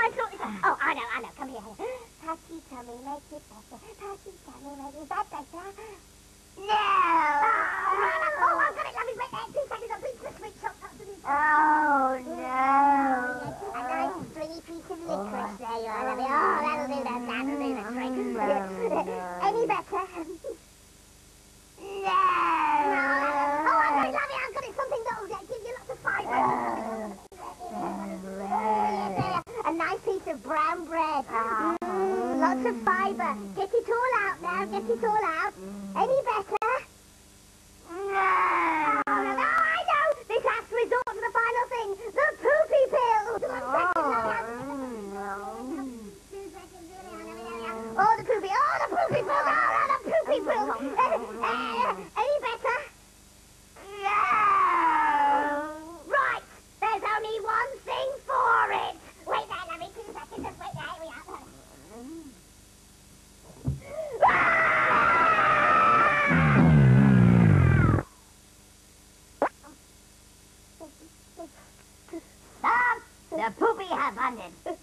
I thought this... Oh, I know. Come here. Patty tummy, make it better. Patty tummy, make it better. No! Oh, I've got it, lovely. Wait there, 2 seconds. I'll beat the sweet shop. Oh, no. A nice stringy piece of licorice there, you are, lovely. Oh, that'll do that. Any better? No! Oh, I've got it, lovely. I've got it. Something that'll give you lots of fibre. A nice piece of brown bread. Lots of fibre. Get it all out now. Get it all out. Any better? No! Oh, I know! This has to resort to the final thing. The poopy pill! Oh, the poopy pill! Oh, the poopy pill! Any better? No! Right! There's only one thing for it! Wait there, lovely, 2 seconds. Just wait there. Here we are. Stop! The poopy have landed.